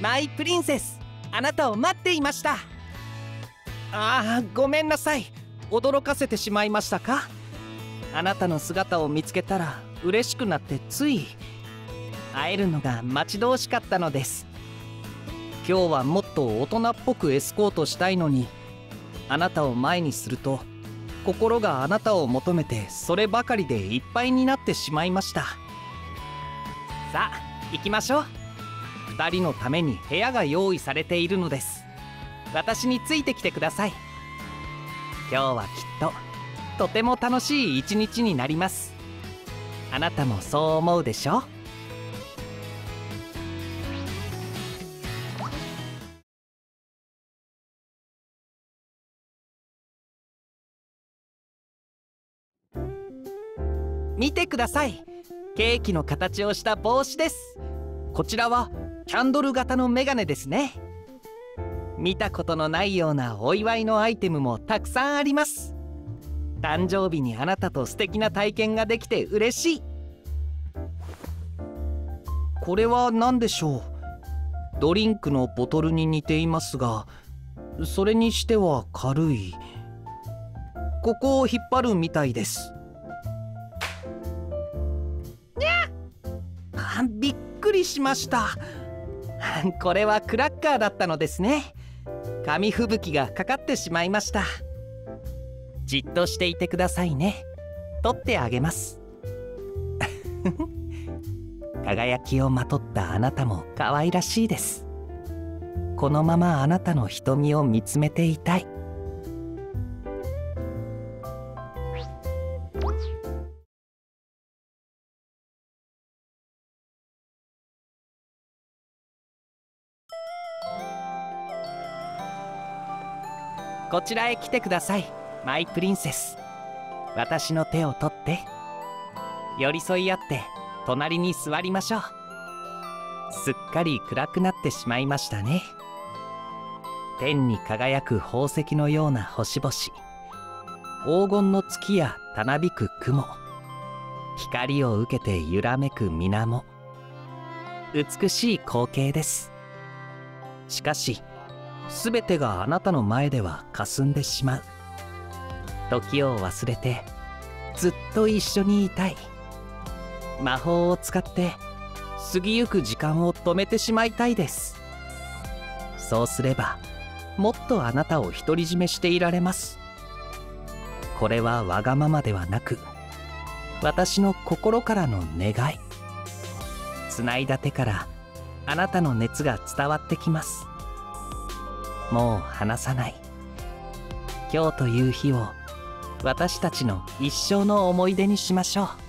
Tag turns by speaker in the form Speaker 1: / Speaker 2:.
Speaker 1: マイプリンセス、あなたを待っていました。ああ、ごめんなさい。驚かせてしまいましたか？あなたの姿を見つけたら嬉しくなってつい。会えるのが待ち遠しかったのです。今日はもっと大人っぽくエスコートしたいのに、あなたを前にすると心があなたを求めてそればかりでいっぱいになってしまいました。さあ行きましょう。2人のために部屋が用意されているのです。私についてきてください。今日はきっととても楽しい一日になります。あなたもそう思うでしょ？見てください。ケーキの形をした帽子です。こちらはキャンドル型のメガネですね。見たことのないようなお祝いのアイテムもたくさんあります。誕生日にあなたと素敵な体験ができて嬉しい。これは何でしょう？ドリンクのボトルに似ていますが、それにしては軽い。ここを引っ張るみたいです。びっくりしました。これはクラッカーだったのですね。紙吹雪がかかってしまいました。じっとしていてくださいね。取ってあげます。輝きをまとったあなたも可愛らしいです。このままあなたの瞳を見つめていたい。こちらへ来てください、マイプリンセス。私の手を取って寄り添い合って隣に座りましょう。すっかり暗くなってしまいましたね。天に輝く宝石のような星々、黄金の月やたなびく雲、光を受けて揺らめく水面、美しい光景です。しかしすべてがあなたの前では霞んでしまう。時を忘れてずっと一緒にいたい。魔法を使って過ぎゆく時間を止めてしまいたいです。そうすればもっとあなたを独り占めしていられます。これはわがままではなく、私の心からの願い。つないだ手からあなたの熱が伝わってきます。もう離さない。今日という日を私たちの一生の思い出にしましょう。